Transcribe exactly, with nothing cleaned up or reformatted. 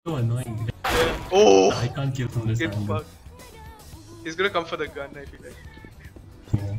So annoying. Yeah. Oh! I can't kill from this Get angle. fucked. He's gonna come for the gun, I feel like. Yeah.